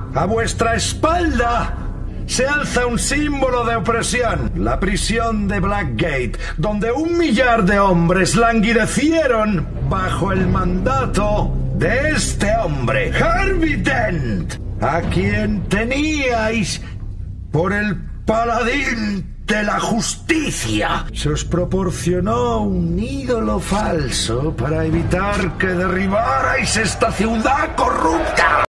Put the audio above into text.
A vuestra espalda se alza un símbolo de opresión, la prisión de Blackgate, donde 1 millar de hombres languidecieron bajo el mandato de este hombre, Harvey Dent, a quien teníais por el paladín de la justicia. Se os proporcionó un ídolo falso para evitar que derribarais esta ciudad corrupta.